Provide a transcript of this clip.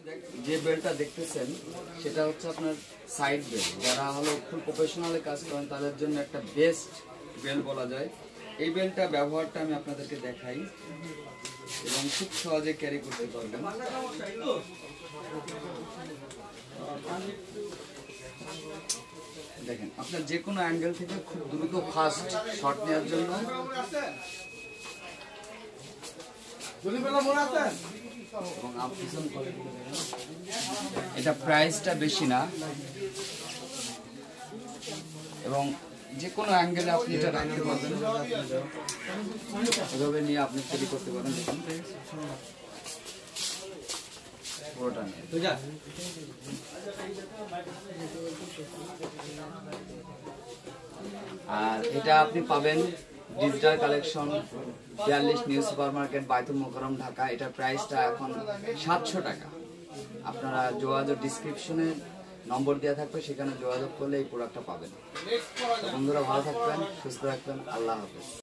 যে বেল্টটা দেখতেছেন সেটা হচ্ছে আপনার সাইড বেল্ট। যারা হলো ফুল প্রফেশনালে কাজ করেন তাদের জন্য একটা বেস্ট বেল্ট বলা যায়। এই বেল্টটা ব্যবহারটা আমি আপনাদেরকে দেখাই এবং খুব সহজে ক্যারি করতে পারবেন। দেখেন, আপনার যে কোনো অ্যাঙ্গেল থেকে খুব দ্রুত ফাস্ট শট নেওয়ার জন্য এটা প্রাইসটা বেশি না এবং যে কোনো অ্যাঙ্গেলে আপনি এটা রাখতে পারবেন, এভাবে নিয়ে আপনি ক্যারি করতে পারেন। আর এটা আপনি পাবেন digital collection 42 new super market, Baitul Mukarram, Dhaka. এটার প্রাইসটা এখন 700 টাকা। আপনারা যোগাযোগ ডিসক্রিপশনে নম্বর দেওয়া থাকবে, সেখানে যোগাযোগ করলে এই প্রোডাক্টটা পাবেন। বন্ধুরা ভালো থাকবেন, সুস্থ থাকবেন, আল্লাহ হাফেজ।